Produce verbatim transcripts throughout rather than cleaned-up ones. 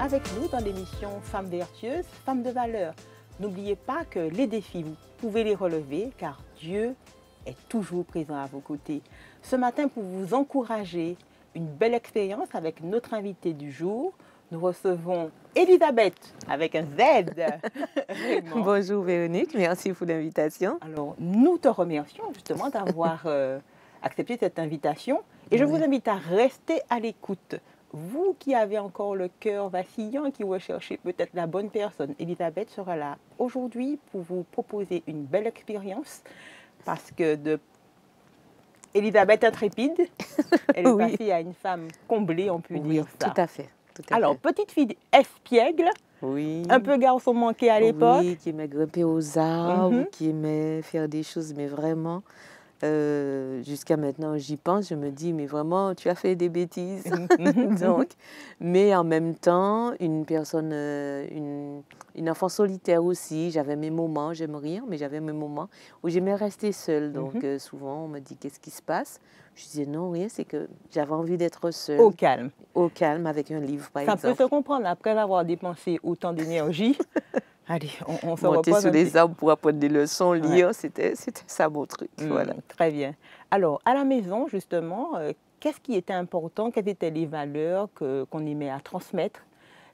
avec nous dans l'émission Femmes vertueuses, Femmes de valeur. N'oubliez pas que les défis, vous pouvez les relever car Dieu est toujours présent à vos côtés. Ce matin, pour vous encourager, une belle expérience avec notre invitée du jour. Nous recevons Elisabeth avec un Z. Bonjour Véronique, merci pour l'invitation. Alors, nous te remercions justement d'avoir euh, accepté cette invitation et je oui. vous invite à rester à l'écoute. Vous qui avez encore le cœur vacillant, qui recherchez peut-être la bonne personne, Elisabeth sera là aujourd'hui pour vous proposer une belle expérience parce que de Elisabeth intrépide, elle est oui. passée à une femme comblée, on peut oui, dire ça. Tout à fait. Tout à Alors, fait. petite fille espiègle, oui. un peu garçon manqué à l'époque. Oui, qui aimait grimper aux arbres, mm-hmm. qui aimait faire des choses, mais vraiment, euh, jusqu'à maintenant, j'y pense, je me dis, mais vraiment, tu as fait des bêtises. Donc, mais en même temps, une personne, euh, une, une enfant solitaire aussi, j'avais mes moments, j'aime rire, mais j'avais mes moments où j'aimais rester seule. Donc, mm-hmm. euh, souvent, on me dit, qu'est-ce qui se passe? Je disais, non, rien, c'est que j'avais envie d'être seule. Au calme. Au calme, avec un livre, par Ça exemple. Ça peut se comprendre, après avoir dépensé autant d'énergie. Allez, on, on se Monter repose sur les arbres pour apprendre des leçons, lire, ouais. c'était ça mon truc. Mmh, voilà. Très bien. Alors, à la maison, justement, euh, qu'est-ce qui était important? Quelles étaient les valeurs que, qu'on aimait à transmettre?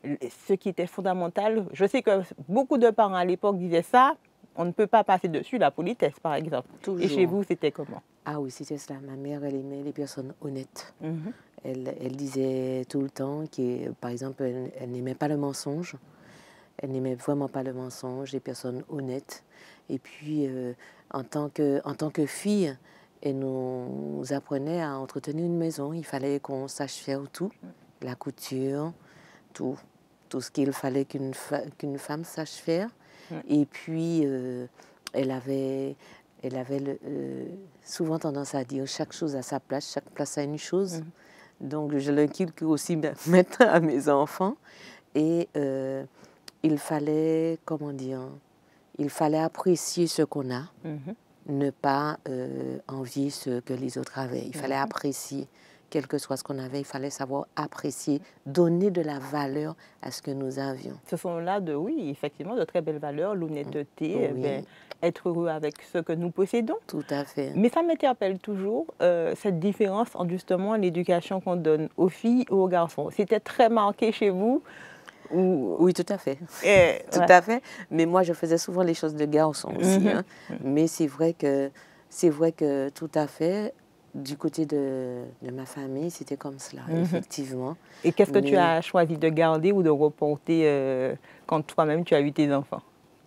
Ce qui était fondamental, je sais que beaucoup de parents à l'époque disaient ça, on ne peut pas passer dessus, la politesse, par exemple. Toujours. Et chez vous, c'était comment? Ah oui, c'était cela. Ma mère, elle aimait les personnes honnêtes. Mmh. Elle, elle disait tout le temps que, par exemple, elle, elle n'aimait pas le mensonge. Elle n'aimait vraiment pas le mensonge, des personnes honnêtes. Et puis, euh, en, tant que, en tant que fille, elle nous apprenait à entretenir une maison. Il fallait qu'on sache faire tout, la couture, tout, tout ce qu'il fallait qu'une, fa- qu'une femme sache faire. Mm. Et puis, euh, elle avait, elle avait le, euh, souvent tendance à dire chaque chose à sa place, chaque place a une chose. Mm. Donc, je l'inculque aussi maintenant à mes enfants. Et euh, il fallait, comment dire, il fallait apprécier ce qu'on a, mm-hmm. ne pas euh, envier ce que les autres avaient. Il mm-hmm. fallait apprécier, quel que soit ce qu'on avait, il fallait savoir apprécier, donner de la valeur à ce que nous avions. Ce sont là, de, oui, effectivement, de très belles valeurs, l'honnêteté, oui. ben, être heureux avec ce que nous possédons. Tout à fait. Mais ça m'interpelle toujours, euh, cette différence entre justement l'éducation qu'on donne aux filles ou aux garçons. C'était très marqué chez vous? Ou... Oui, tout à fait. Et, tout ouais. à fait. Mais moi, je faisais souvent les choses de garçon aussi. Mm-hmm. Hein. Mais c'est vrai que, c'est vrai que tout à fait, du côté de, de ma famille, c'était comme cela, mm-hmm. effectivement. Et qu'est-ce que Mais... tu as choisi de garder ou de reporter euh, quand toi-même tu as eu tes enfants?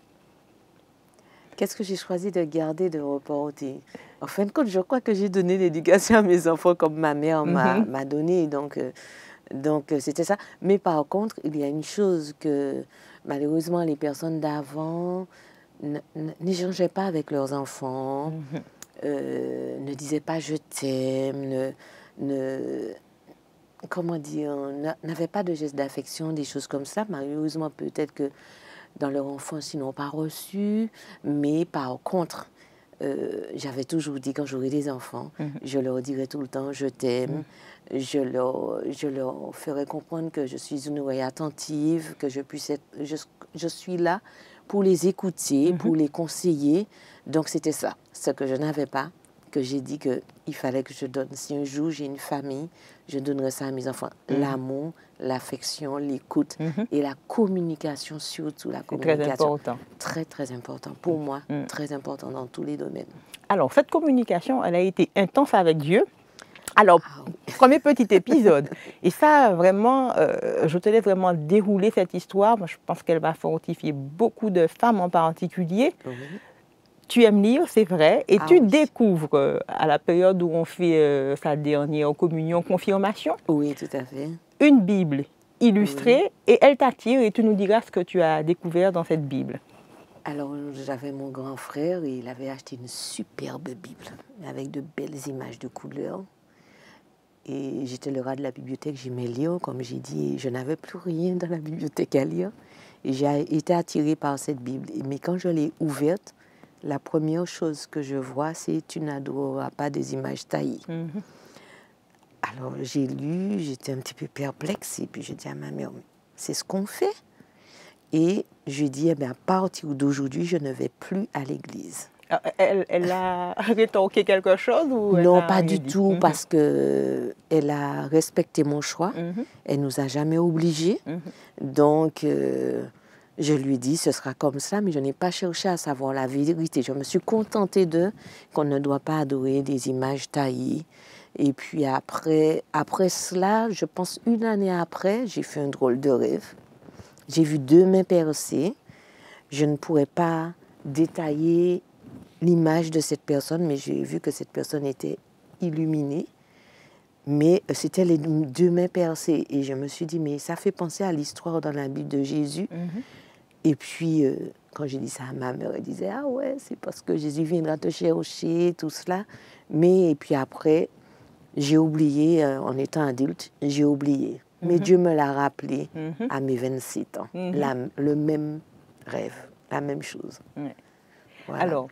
Qu'est-ce que j'ai choisi de garder, de reporter? En fin de compte, je crois que j'ai donné l'éducation à mes enfants comme ma mère mm-hmm. m'a, m'a donné. Donc, euh, Donc, c'était ça. Mais par contre, il y a une chose que, malheureusement, les personnes d'avant n'échangeaient pas avec leurs enfants, mm-hmm. euh, ne disaient pas « je t'aime », ne, ne, comment dire, n'avaient pas de gestes d'affection, des choses comme ça. Malheureusement, peut-être que dans leur enfance, ils n'ont pas reçu. Mais par contre, euh, j'avais toujours dit, quand j'aurai des enfants, mm-hmm. je leur dirai tout le temps « je t'aime mm-hmm. ». Je leur, je leur ferai comprendre que je suis une oreille attentive, que je, puisse être, je, je suis là pour les écouter, mm-hmm. pour les conseiller. Donc, c'était ça, ce que je n'avais pas, que j'ai dit qu'il fallait que je donne. Si un jour j'ai une famille, je donnerai ça à mes enfants. Mm-hmm. L'amour, l'affection, l'écoute mm-hmm. et la communication, surtout la communication. Très important. Très, très important. Pour moi, mm-hmm. très important dans tous les domaines. Alors, cette communication, elle a été intense avec Dieu. Alors, ah oui. premier petit épisode. Et ça, vraiment, euh, je te laisse vraiment dérouler cette histoire. Moi, je pense qu'elle va fortifier beaucoup de femmes en particulier. Oui. Tu aimes lire, c'est vrai, et ah tu oui. découvres euh, à la période où on fait euh, sa dernière communion, confirmation. Oui, tout à fait. Une Bible illustrée, oui. et elle t'attire, et tu nous diras ce que tu as découvert dans cette Bible. Alors, j'avais mon grand frère, et il avait acheté une superbe Bible, avec de belles images de couleurs. Et j'étais le rat de la bibliothèque, j'aimais lire, comme j'ai dit, je n'avais plus rien dans la bibliothèque à lire. Et j'ai été attirée par cette Bible. Mais quand je l'ai ouverte, la première chose que je vois, c'est « tu n'adoreras pas des images taillées mm-hmm. ». Alors j'ai lu, j'étais un petit peu perplexe, et puis j'ai dit à ma mère c'est ce qu'on fait. Et je dis, eh bien, à partir d'aujourd'hui, je ne vais plus à l'église. Elle, elle a rétorqué quelque chose ou elle Non, n'a pas rien du dit? tout, Mhm. parce qu'elle a respecté mon choix. Mhm. Elle ne nous a jamais obligés. Mhm. Donc, euh, je lui ai dit, ce sera comme ça, mais je n'ai pas cherché à savoir la vérité. Je me suis contentée de qu'on ne doit pas adorer des images taillées. Et puis après, après cela, je pense une année après, j'ai fait un drôle de rêve. J'ai vu deux mains percées. Je ne pourrais pas détailler l'image de cette personne, mais j'ai vu que cette personne était illuminée. Mais c'était les deux mains percées. Et je me suis dit, mais ça fait penser à l'histoire dans la Bible de Jésus. Mm-hmm. Et puis, euh, quand j'ai dit ça à ma mère, elle disait, ah ouais, c'est parce que Jésus viendra te chercher, tout cela. Mais, et puis après, j'ai oublié, euh, en étant adulte, j'ai oublié. Mm-hmm. Mais Dieu me l'a rappelé mm-hmm. à mes vingt-sept ans. Mm-hmm. La, le même rêve, la même chose. Ouais. Voilà. Alors,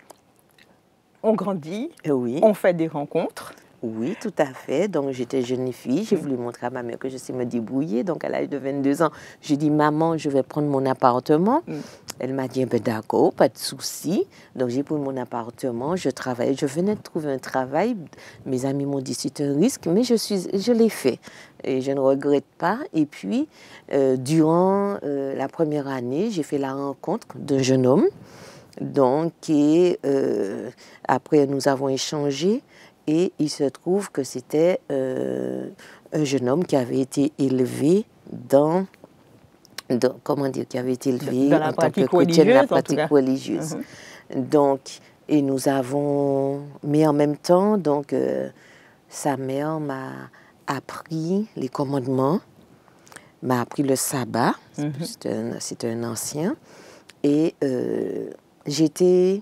on grandit, oui. on fait des rencontres. Oui, tout à fait. Donc, j'étais jeune fille. J'ai mmh. voulu montrer à ma mère que je sais me débrouiller. Donc, à l'âge de vingt-deux ans, j'ai dit, maman, je vais prendre mon appartement. Mmh. Elle m'a dit, ben, d'accord, pas de souci. Donc, j'ai pris mon appartement. Je travaillais. Je venais de trouver un travail. Mes amis m'ont dit, c'est un risque, mais je, suis, je l'ai fait. Et je ne regrette pas. Et puis, euh, durant euh, la première année, j'ai fait la rencontre d'un jeune homme. Donc, et euh, après, nous avons échangé et il se trouve que c'était euh, un jeune homme qui avait été élevé dans, dans comment dire, qui avait été élevé dans la en tant que chrétien de la pratique religieuse. Mm-hmm. Donc, et nous avons, mais en même temps, donc, euh, sa mère m'a appris les commandements, m'a appris le sabbat, mm-hmm. c'est un, c'est un ancien, et euh, j'étais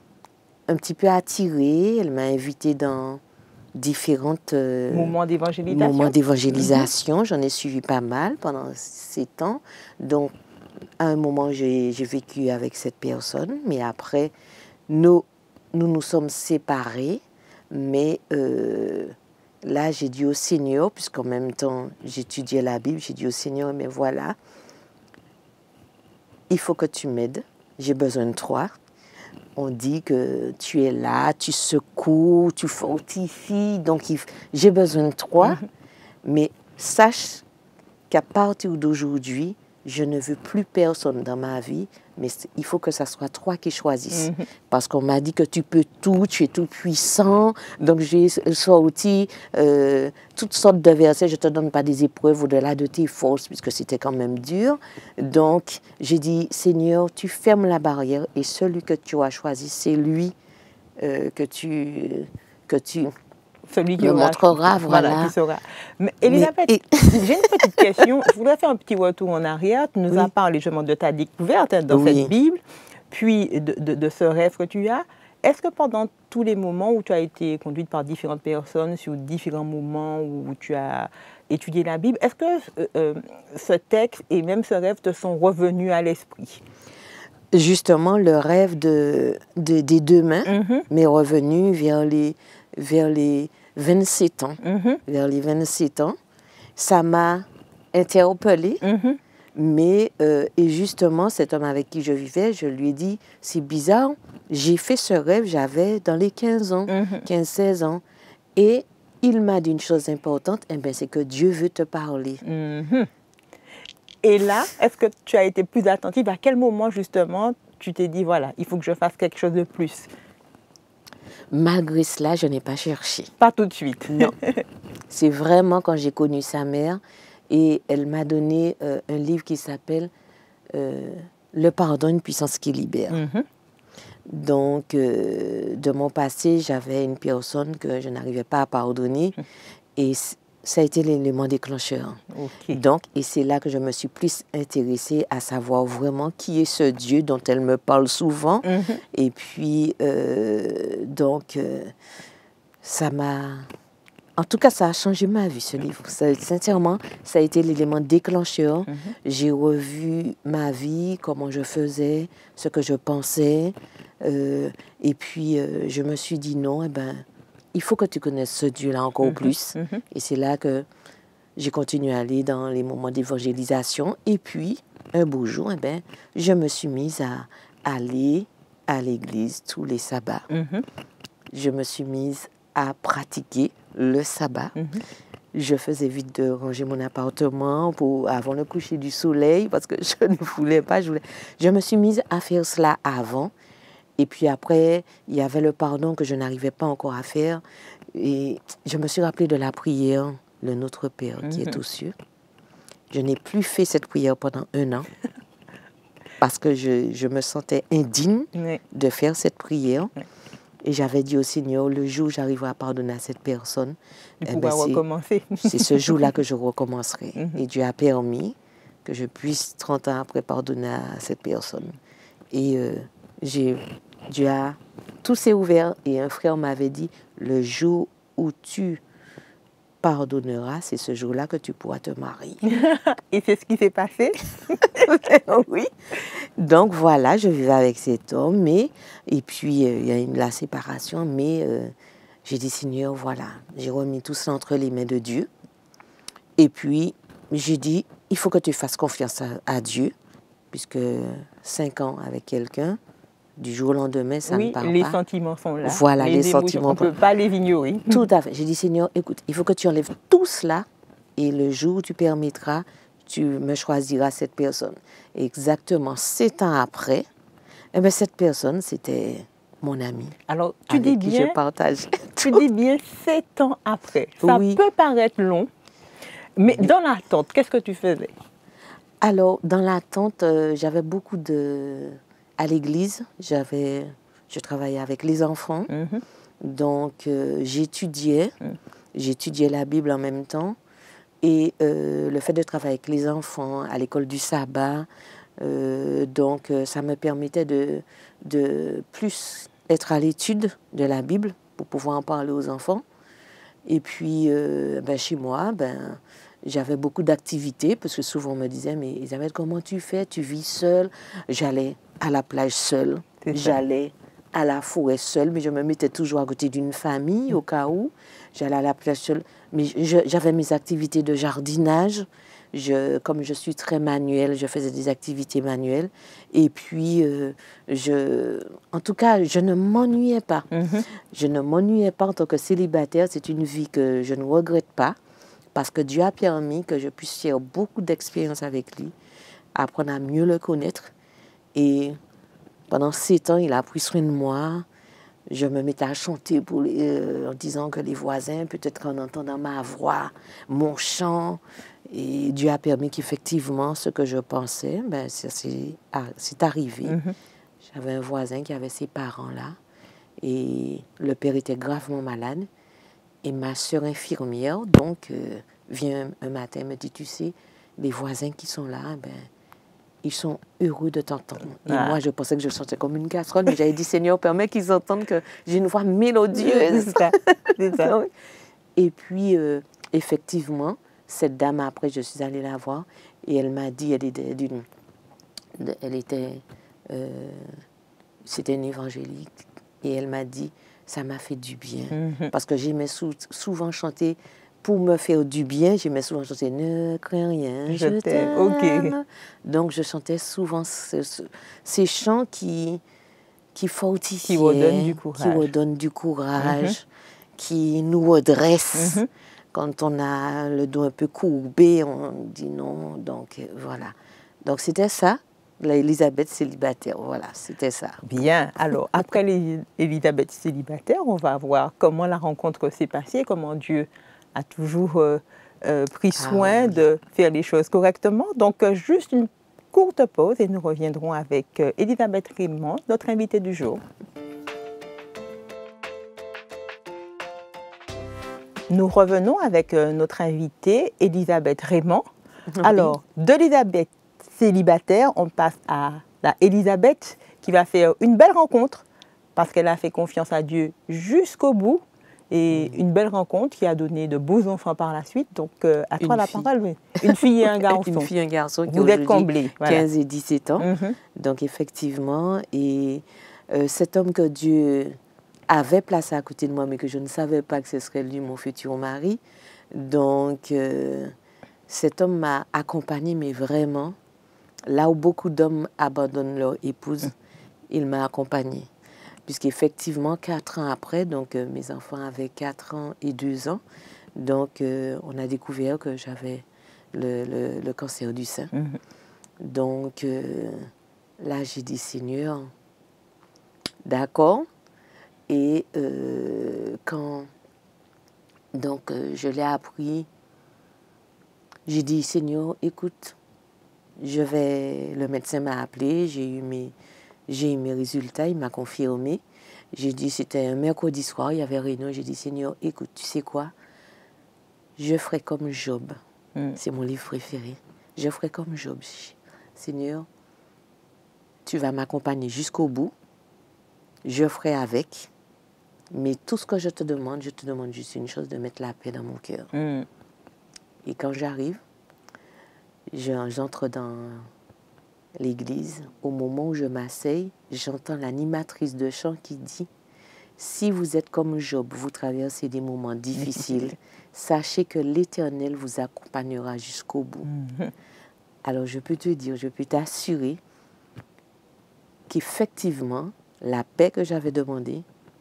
un petit peu attirée. Elle m'a invitée dans différents euh, moments d'évangélisation. Moments d'évangélisation. Mm-hmm. J'en ai suivi pas mal pendant sept ans. Donc, à un moment, j'ai, j'ai vécu avec cette personne. Mais après, nous nous, nous sommes séparés. Mais euh, là, j'ai dit au Seigneur, puisqu'en même temps, j'étudiais la Bible, j'ai dit au Seigneur, mais voilà, il faut que tu m'aides. J'ai besoin de toi. On dit que tu es là, tu secoues, tu fortifies. Donc, il... j'ai besoin de toi. Mm-hmm. Mais sache qu'à partir d'aujourd'hui, je ne veux plus personne dans ma vie. Mais il faut que ce soit toi qui choisisses. Mm-hmm. Parce qu'on m'a dit que tu peux tout, tu es tout puissant. Donc, j'ai sorti euh, toutes sortes de versets. Je ne te donne pas des épreuves au-delà de tes forces, puisque c'était quand même dur. Donc, j'ai dit, Seigneur, tu fermes la barrière et celui que tu as choisi, c'est lui euh, que tu... Que tu celui qui me aura, montrera, voilà. voilà, qui saura. Mais Elisabeth, Mais, et... j'ai une petite question. Je voudrais faire un petit retour en arrière. Tu nous oui. as parlé justement de ta découverte hein, dans oui. cette Bible, puis de, de, de ce rêve que tu as. Est-ce que pendant tous les moments où tu as été conduite par différentes personnes, sur différents moments où tu as étudié la Bible, est-ce que euh, euh, ce texte et même ce rêve te sont revenus à l'esprit? Justement, le rêve de, de, des deux mains mm-hmm. m'est revenu vers les... vers les vingt-sept ans, mm-hmm. vers les vingt-sept ans, ça m'a interpellée, mm-hmm. mais, euh, et justement, cet homme avec qui je vivais, je lui ai dit, c'est bizarre, j'ai fait ce rêve, j'avais dans les quinze ans, mm-hmm. quinze seize ans, et il m'a dit une chose importante, eh bien, c'est que Dieu veut te parler. Mm-hmm. Et là, est-ce que tu as été plus attentive? À quel moment, justement, tu t'es dit, voilà, il faut que je fasse quelque chose de plus? Malgré cela, je n'ai pas cherché. Pas tout de suite. Non. C'est vraiment quand j'ai connu sa mère et elle m'a donné euh, un livre qui s'appelle euh, « Le pardon, une puissance qui libère mm-hmm. ». Donc, euh, de mon passé, j'avais une personne que je n'arrivais pas à pardonner mm-hmm. et ça a été l'élément déclencheur. Okay. Donc, et c'est là que je me suis plus intéressée à savoir vraiment qui est ce Dieu dont elle me parle souvent. Mm-hmm. Et puis, euh, donc, euh, ça m'a... En tout cas, ça a changé ma vie, ce livre. Ça, sincèrement, ça a été l'élément déclencheur. Mm-hmm. J'ai revu ma vie, comment je faisais, ce que je pensais. Euh, et puis, euh, je me suis dit non, eh ben... il faut que tu connaisses ce Dieu-là encore mm-hmm, plus. Mm-hmm. Et c'est là que j'ai continué à aller dans les moments d'évangélisation. Et puis, un beau jour, eh ben, je me suis mise à aller à l'église tous les sabbats. Mhm. Je me suis mise à pratiquer le sabbat. Mhm. Je faisais vite de ranger mon appartement pour, avant le coucher du soleil parce que je ne voulais pas. Je, voulais... je me suis mise à faire cela avant. Et puis après, il y avait le pardon que je n'arrivais pas encore à faire. Et je me suis rappelé de la prière, le Notre Père qui Mhm. est aux cieux. Je n'ai plus fait cette prière pendant un an parce que je, je me sentais indigne Oui. de faire cette prière. Oui. Et j'avais dit au Seigneur, le jour où j'arriverai à pardonner à cette personne, De eh ben, pouvoir c'est- recommencer. c'est ce jour-là que je recommencerai. Mhm. Et Dieu a permis que je puisse, trente ans après, pardonner à cette personne. Et euh, j'ai, Dieu a... Tout s'est ouvert et un frère m'avait dit, le jour où tu pardonneras, c'est ce jour-là que tu pourras te marier. Et c'est ce qui s'est passé. Oui. Donc voilà, je vivais avec cet homme, mais, et puis euh, il y a eu la séparation, mais euh, j'ai dit, Seigneur, voilà, j'ai remis tout ça entre les mains de Dieu. Et puis, j'ai dit, il faut que tu fasses confiance à, à Dieu, puisque cinq ans avec quelqu'un, du jour au lendemain, ça ne Oui, part les pas. sentiments sont là. Voilà, les émotions, sentiments. on ne peut pas les ignorer. Tout à fait. J'ai dit, Seigneur, écoute, il faut que tu enlèves tout cela, et le jour où tu permettras, tu me choisiras cette personne. Et exactement sept ans après, eh bien, cette personne, c'était mon ami. Alors, tu avec dis qui bien, je partage. tu dis bien sept ans après. Ça Oui. peut paraître long, mais dans l'attente, qu'est-ce que tu faisais? Alors, dans l'attente, euh, j'avais beaucoup de... À l'église, j'avais... je travaillais avec les enfants. Mhm. Donc, euh, j'étudiais. Mm. J'étudiais la Bible en même temps. Et euh, le fait de travailler avec les enfants à l'école du sabbat, euh, donc euh, ça me permettait de, de plus être à l'étude de la Bible pour pouvoir en parler aux enfants. Et puis, euh, ben, chez moi, ben, j'avais beaucoup d'activités parce que souvent on me disait, mais Isabelle, comment tu fais? Tu vis seule? J'allais à la plage seule, C'est ça. j'allais à la forêt seule, mais je me mettais toujours à côté d'une famille au cas où. J'allais à la plage seule, mais je- j'avais mes activités de jardinage. Je, comme je suis très manuelle, je faisais des activités manuelles. Et puis, euh, je, en tout cas, je ne m'ennuyais pas. Mhm. Je ne m'ennuyais pas en tant que célibataire. C'est une vie que je ne regrette pas parce que Dieu a permis que je puisse faire beaucoup d'expériences avec lui, apprendre à mieux le connaître. Et pendant sept ans, il a pris soin de moi. Je me mettais à chanter pour les, euh, en disant que les voisins, peut-être en entendant ma voix, mon chant. Et Dieu a permis qu'effectivement, ce que je pensais, ben, c'est, c'est, ah, c'est arrivé. Mhm. J'avais un voisin qui avait ses parents là. Et le père était gravement malade. Et ma soeur infirmière, donc, euh, vient un matin et me dit, tu sais, les voisins qui sont là, ben, ils sont heureux de t'entendre. Et Ah. moi, je pensais que je chantais comme une casserole, mais j'avais dit, Seigneur, permets qu'ils entendent que j'ai une voix mélodieuse. C'est ça. C'est ça. Et puis, euh, effectivement, cette dame, après, je suis allée la voir, et elle m'a dit, elle était d'une... Elle était... Euh, c'était une évangélique. Et elle m'a dit, ça m'a fait du bien. Mhm. Parce que j'aimais sou- souvent chanter, pour me faire du bien, j'aimais souvent chanter, ne crains rien, Je je, t'aime. t'aime. Ok. Donc je chantais souvent ce- ce- ces chants qui, qui fortifiaient, Qui redonnent du qui courage. redonnent du courage, qui nous redressent. Mhm. Quand on a le dos un peu courbé, on dit non. Donc euh, voilà. Donc c'était ça. L'Élisabeth célibataire, voilà, c'était ça. Bien. Alors, après l'Élisabeth célibataire, on va voir comment la rencontre s'est passée, comment Dieu a toujours euh, euh, pris soin Ah oui. de faire les choses correctement. Donc, euh, juste une courte pause et nous reviendrons avec euh, Élisabeth Raymond, notre invitée du jour. Nous revenons avec euh, notre invitée, Élisabeth Raymond. Oui. Alors, de l'Élisabeth célibataire, on passe à la Élisabeth qui va faire une belle rencontre parce qu'elle a fait confiance à Dieu jusqu'au bout et une belle rencontre qui a donné de beaux enfants par la suite. Donc, euh, à toi Une la fille. parole, oui. Une fille et un garçon. Une fille et un garçon qui Vous êtes aujourd'hui comblés. Voilà. quinze et dix-sept ans. Mhm. Donc effectivement, et euh, cet homme que Dieu avait placé à côté de moi, mais que je ne savais pas que ce serait lui, mon futur mari. Donc, euh, cet homme m'a accompagné, mais vraiment, là où beaucoup d'hommes abandonnent leur épouse, il m'a accompagné. Puisqu'effectivement, quatre ans après, donc euh, mes enfants avaient quatre ans et deux ans, donc euh, on a découvert que j'avais le, le, le cancer du sein. Mm-hmm. Donc euh, là, j'ai dit, Seigneur, d'accord. Et euh, quand donc, euh, je l'ai appris, j'ai dit, Seigneur, écoute, je vais, le médecin m'a appelé, j'ai eu mes, j'ai eu mes résultats, il m'a confirmé. J'ai dit, c'était un mercredi soir, il y avait réunion, j'ai dit, Seigneur, écoute, tu sais quoi, je ferai comme Job, mm. c'est mon livre préféré, je ferai comme Job. Seigneur, tu vas m'accompagner jusqu'au bout, je ferai avec, mais tout ce que je te demande, je te demande juste une chose, de mettre la paix dans mon cœur. Mm. Et quand j'arrive, j'entre dans l'église, au moment où je m'asseye, j'entends l'animatrice de chant qui dit « Si vous êtes comme Job, vous traversez des moments difficiles, sachez que l'Éternel vous accompagnera jusqu'au bout. Mm-hmm. » Alors je peux te dire, je peux t'assurer qu'effectivement, la paix que j'avais demandée,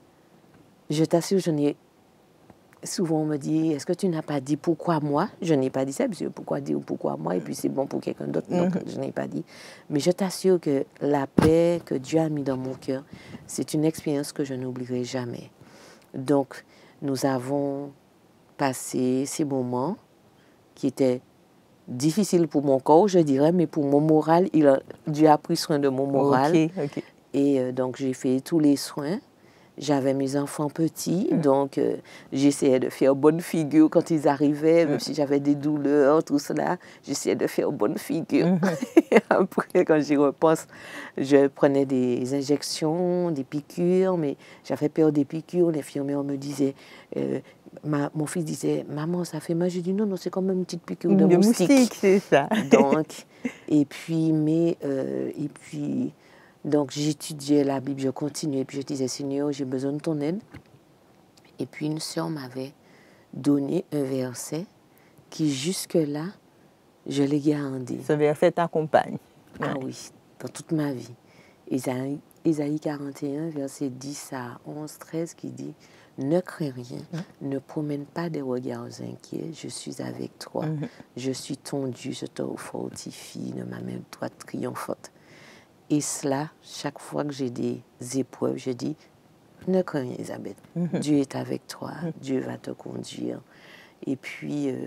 je t'assure, je n'ai... Souvent, on me dit, est-ce que tu n'as pas dit pourquoi moi? Je n'ai pas dit ça, parce que pourquoi dire pourquoi moi, et puis c'est bon pour quelqu'un d'autre. Non, mm-hmm. je n'ai pas dit. Mais je t'assure que la paix que Dieu a mis dans mon cœur, c'est une expérience que je n'oublierai jamais. Donc, nous avons passé ces moments qui étaient difficiles pour mon corps, je dirais, mais pour mon moral, il a, Dieu a pris soin de mon moral. Okay, okay. Et euh, donc, j'ai fait tous les soins. J'avais mes enfants petits, mmh. donc euh, j'essayais de faire bonne figure quand ils arrivaient, même mmh. si j'avais des douleurs, tout cela, j'essayais de faire bonne figure. Mmh. Après, quand j'y repense, je prenais des injections, des piqûres, mais j'avais peur des piqûres. L'infirmière me disait, euh, ma, mon fils disait, maman, ça fait mal. Je dis, non, non, c'est comme une petite piqûre de, de moustique. moustique, c'est ça. Donc, et puis, mais, euh, et puis... Donc, j'étudiais la Bible, je continuais, et puis je disais, Seigneur, j'ai besoin de ton aide. Et puis, une sœur m'avait donné un verset qui, jusque-là, je l'ai gardé. Ce verset t'accompagne. Ah ouais. Oui, dans toute ma vie. Isaïe, Isaïe quarante et un, verset dix à onze, treize, qui dit, ne crains rien, mmh. ne promène pas des regards inquiets, je suis avec toi, mmh. je suis ton Dieu, je te fortifie de ma main droite triomphante. Et cela, chaque fois que j'ai des épreuves, je dis, ne crains rien, Elisabeth. Mm-hmm. Dieu est avec toi, mm-hmm. Dieu va te conduire. Et puis, euh,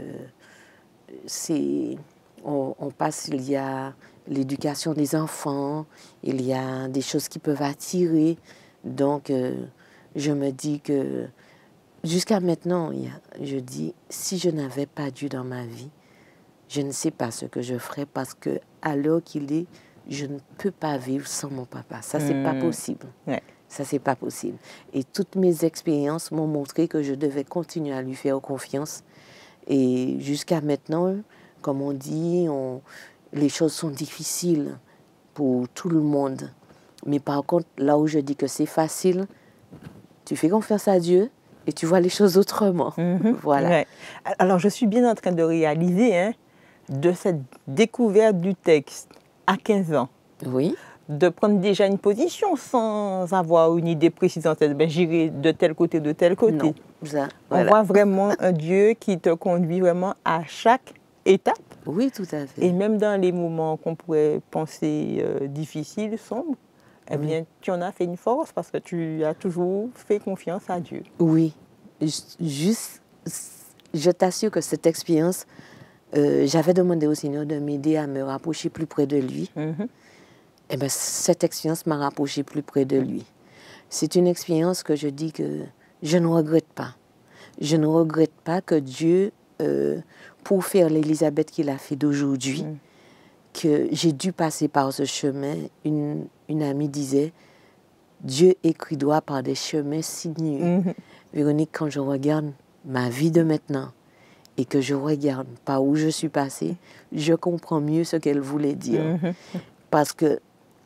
c'est, on, on passe, il y a l'éducation des enfants, il y a des choses qui peuvent attirer. Donc, euh, je me dis que, jusqu'à maintenant, il y a, je dis, si je n'avais pas Dieu dans ma vie, je ne sais pas ce que je ferais parce qu'à l'heure qu'il est, je ne peux pas vivre sans mon papa. Ça, c'est mmh. pas possible. Ouais. Ça, c'est pas possible. Et toutes mes expériences m'ont montré que je devais continuer à lui faire confiance. Et jusqu'à maintenant, comme on dit, on, les choses sont difficiles pour tout le monde. Mais par contre, là où je dis que c'est facile, tu fais confiance à Dieu et tu vois les choses autrement. Mmh. Voilà. Ouais. Alors, je suis bien en train de réaliser, hein, de cette découverte du texte à quinze ans, oui. de prendre déjà une position sans avoir une idée précise en tête, ben, j'irai de tel côté, de tel côté. Non, ça, voilà. On voit vraiment un Dieu qui te conduit vraiment à chaque étape. Oui, tout à fait. Et même dans les moments qu'on pourrait penser euh, difficiles, sombres, eh oui. bien, tu en as fait une force parce que tu as toujours fait confiance à Dieu. Oui, juste, je t'assure que cette expérience, Euh, j'avais demandé au Seigneur de m'aider à me rapprocher plus près de lui. Mm-hmm. Et bien, cette expérience m'a rapproché plus près de lui. C'est une expérience que je dis que je ne regrette pas. Je ne regrette pas que Dieu, euh, pour faire l'Élisabeth qu'il a fait d'aujourd'hui, mm. que j'ai dû passer par ce chemin. Une, une amie disait, Dieu écrit droit par des chemins sinueux. Mm-hmm. Véronique, quand je regarde ma vie de maintenant, et que je regarde par où je suis passée, je comprends mieux ce qu'elle voulait dire. Mm-hmm. Parce que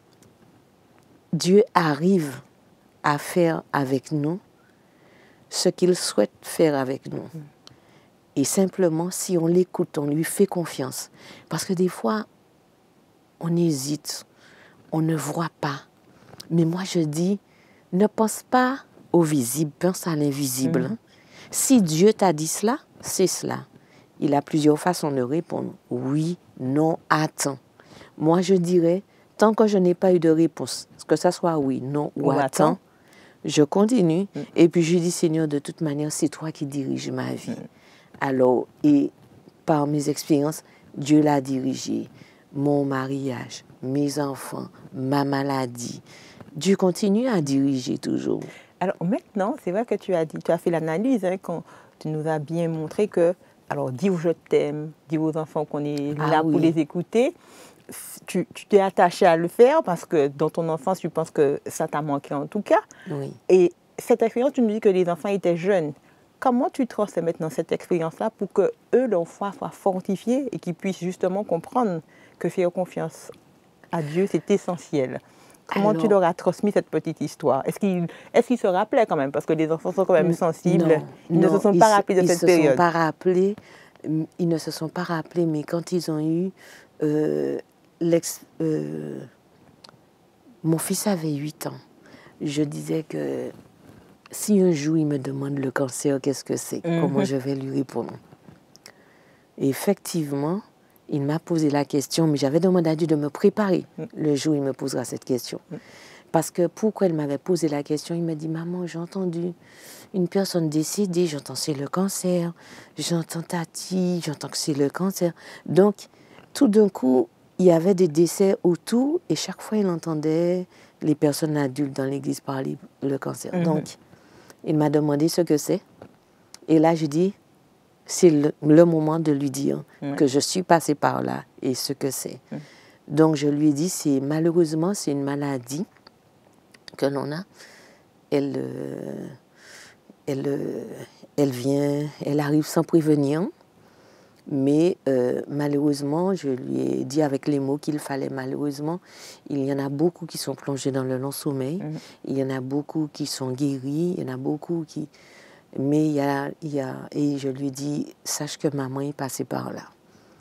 Dieu arrive à faire avec nous ce qu'il souhaite faire avec nous. Et simplement, si on l'écoute, on lui fait confiance. Parce que des fois, on hésite, on ne voit pas. Mais moi, je dis, ne pense pas au visible, pense à l'invisible. Mm-hmm. Si Dieu t'a dit cela, c'est cela. Il a plusieurs façons de répondre. Oui, non, attends. Moi, je dirais, tant que je n'ai pas eu de réponse, que ça soit oui, non ou, ou attends, attends, je continue. Mm. Et puis, je dis, Seigneur, de toute manière, c'est toi qui diriges ma vie. Mm. Alors, et par mes expériences, Dieu l'a dirigé. Mon mariage, mes enfants, ma maladie. Dieu continue à diriger toujours. Alors maintenant, c'est vrai que tu as dit, tu as fait l'analyse, hein, quand tu nous as bien montré que, alors dis je t'aime, dis aux enfants qu'on est là ah, pour oui. les écouter. Tu, tu t'es attaché à le faire parce que dans ton enfance, tu penses que ça t'a manqué en tout cas. Oui. Et cette expérience, tu nous dis que les enfants étaient jeunes. Comment tu transmets maintenant cette expérience-là pour que eux, leur foi soit fortifiée et qu'ils puissent justement comprendre que faire confiance à Dieu, c'est essentiel? Comment Alors, tu leur as transmis cette petite histoire? Est-ce qu'ils est-ce qu'ils se rappelaient quand même? Parce que les enfants sont quand même sensibles. Non, ils non, ne se sont pas rappelés de ils cette se période. Sont pas rappelés, ils ne se sont pas rappelés, mais quand ils ont eu... Euh, l'ex, euh, mon fils avait huit ans. Je disais que si un jour il me demande le cancer, qu'est-ce que c'est? Mm-hmm. Comment je vais lui répondre? Et effectivement, il m'a posé la question, mais j'avais demandé à Dieu de me préparer mm. le jour où il me posera cette question. Mm. Parce que pourquoi il m'avait posé la question, il m'a dit, maman, j'ai entendu une personne décédée, j'entends c'est le cancer, j'entends Tati, j'entends que c'est le cancer. Donc, tout d'un coup, il y avait des décès autour et chaque fois, il entendait les personnes adultes dans l'église parler le cancer. Mm-hmm. Donc, il m'a demandé ce que c'est. Et là, je dis, c'est le, le moment de lui dire mm. que je suis passée par là et ce que c'est. Mm. Donc, je lui ai dit, c'est, malheureusement, c'est une maladie que l'on a. Elle, euh, elle, euh, elle vient, elle arrive sans prévenir. Mais euh, malheureusement, je lui ai dit avec les mots qu'il fallait, malheureusement, il y en a beaucoup qui sont plongés dans le long sommeil. Mm. Il y en a beaucoup qui sont guéris. Il y en a beaucoup qui... Mais il y a, il y a... Et je lui ai dit, sache que maman est passée par là.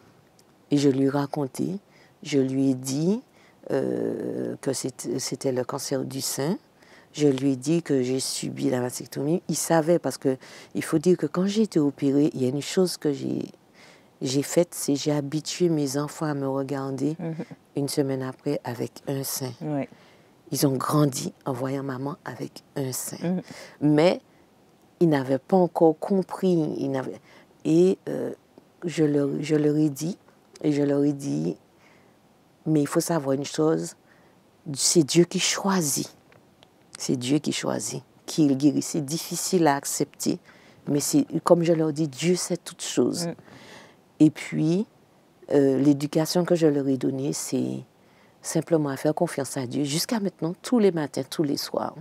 Et je lui ai raconté. Je lui ai dit euh, que c'était, c'était le cancer du sein. Je lui ai dit que j'ai subi la mastectomie. Il savait parce que il faut dire que quand j'ai été opérée, il y a une chose que j'ai... j'ai faite, c'est j'ai habitué mes enfants à me regarder mmh. une semaine après avec un sein. Ouais. Ils ont grandi en voyant maman avec un sein. Mmh. Mais ils n'avaient pas encore compris. Ils n'avaient... Et euh, je, leur, je leur ai dit, et je leur ai dit, mais il faut savoir une chose, c'est Dieu qui choisit. C'est Dieu qui choisit, qui le guérit. C'est difficile à accepter, mais c'est, comme je leur dis, Dieu sait toutes choses. Mmh. Et puis, euh, l'éducation que je leur ai donnée, c'est simplement à faire confiance à Dieu. Jusqu'à maintenant, tous les matins, tous les soirs,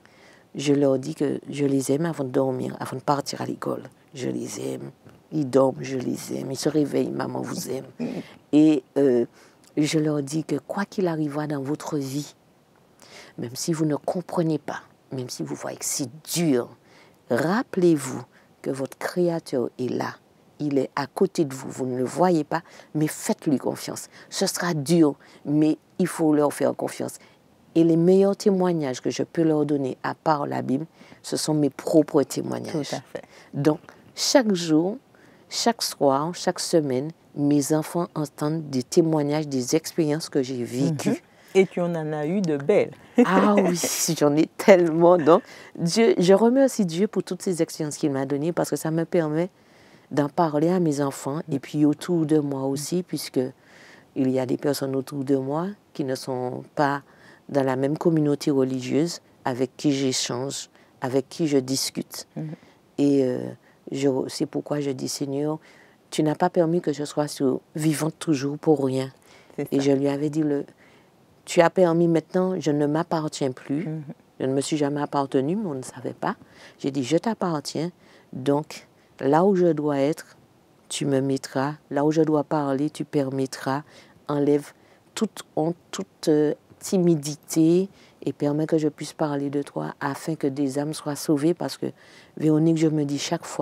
je leur dis que je les aime avant de dormir, avant de partir à l'école. Je les aime. Ils dorment, je les aime. Ils se réveillent, maman vous aime. Et euh, je leur dis que quoi qu'il arrivera dans votre vie, même si vous ne comprenez pas, même si vous voyez que c'est dur, rappelez-vous que votre Créateur est là. Il est à côté de vous, vous ne le voyez pas, mais faites-lui confiance. Ce sera dur, mais il faut leur faire confiance. Et les meilleurs témoignages que je peux leur donner, à part la Bible, ce sont mes propres témoignages. Tout à fait. Donc, chaque jour, chaque soir, chaque semaine, mes enfants entendent des témoignages, des expériences que j'ai vécues. Mm-hmm. Et tu en as eu de belles. Ah oui, j'en ai tellement. Donc, Dieu, je remercie Dieu pour toutes ces expériences qu'il m'a données parce que ça me permet d'en parler à mes enfants et puis autour de moi aussi, puisque il y a des personnes autour de moi qui ne sont pas dans la même communauté religieuse, avec qui j'échange, avec qui je discute. Mm-hmm. Et euh, je, c'est pourquoi je dis, Seigneur, tu n'as pas permis que je sois sur, vivante toujours pour rien. Et je lui avais dit, le, tu as permis maintenant, je ne m'appartiens plus. Mm-hmm. Je ne me suis jamais appartenue, mais on ne savait pas. J'ai dit, je t'appartiens, donc là où je dois être, tu me mettras. Là où je dois parler, tu permettras. Enlève toute honte, toute euh, timidité et permets que je puisse parler de toi afin que des âmes soient sauvées. Parce que, Véronique, je me dis chaque fois,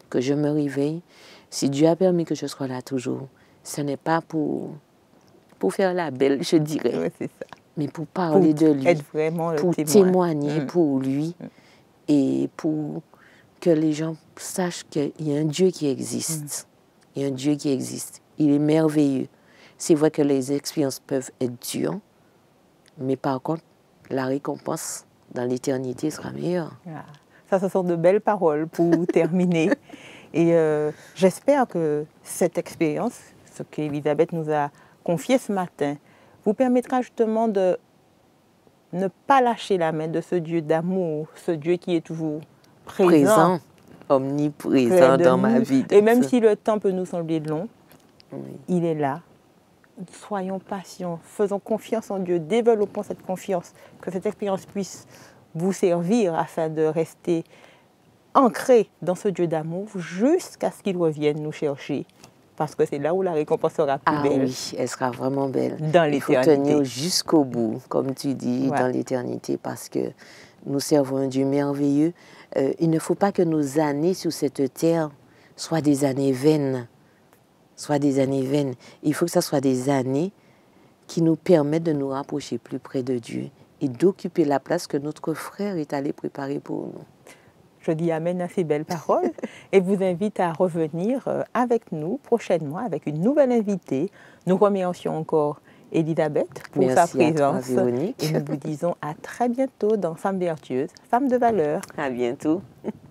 que je me réveille, si Dieu a permis que je sois là toujours, ce n'est pas pour, pour faire la belle, je dirais, Oui, c'est ça. mais pour parler Pour de lui, être vraiment le pour témoin. témoigner Mm. pour lui Mm. et pour que les gens sachent qu'il y a un Dieu qui existe. Mm. Il y a un Dieu qui existe. Il est merveilleux. C'est vrai que les expériences peuvent être dures, mais par contre, la récompense dans l'éternité sera meilleure. Ah, ça, ce sont de belles paroles pour terminer. Et euh, j'espère que cette expérience, ce qu'Elisabeth nous a confié ce matin, vous permettra justement de ne pas lâcher la main de ce Dieu d'amour, ce Dieu qui est toujours présent, présent omniprésent dans nous. ma vie. Et même si le temps peut nous sembler long, oui. il est là. Soyons patients, faisons confiance en Dieu, développons cette confiance, que cette expérience puisse vous servir afin de rester ancré dans ce Dieu d'amour jusqu'à ce qu'il revienne nous chercher. Parce que c'est là où la récompense sera plus ah belle. Oui, elle sera vraiment belle. Dans l'éternité. Il faut tenir jusqu'au bout, comme tu dis, ouais. dans l'éternité, parce que nous servons un Dieu merveilleux. Euh, il ne faut pas que nos années sur cette terre soient des années vaines. Soient des années vaines. Il faut que ce soit des années qui nous permettent de nous rapprocher plus près de Dieu et d'occuper la place que notre frère est allé préparer pour nous. Je dis amen à ces belles paroles et vous invite à revenir avec nous prochainement avec une nouvelle invitée. Nous remercions encore Elisabeth pour Merci sa présence à toi, Véronique. Et nous vous disons à très bientôt dans Femmes vertueuses, Femmes de valeur. À bientôt.